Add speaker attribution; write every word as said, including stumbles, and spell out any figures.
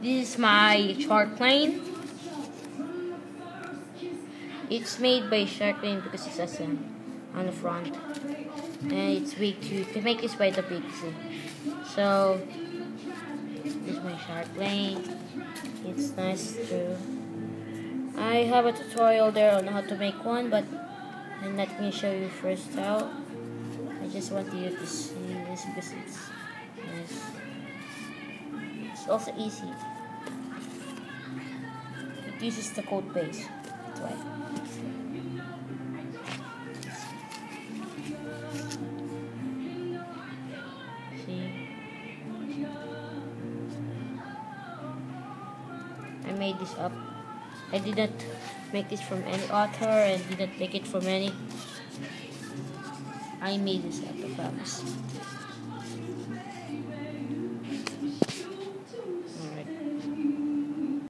Speaker 1: This is my shark plane. It's made by shark plane because it has a on the front, and it's big too. You can make this by the big too. So this is my shark plane. It's nice too. I have a tutorial there on how to make one, but I'm not going to show you first how. I just want you to see this because it's nice. It's also easy. It uses the coat base. That's why. See? I made this up. I did not make this from any author and did not make it from any. I made this up, I promise.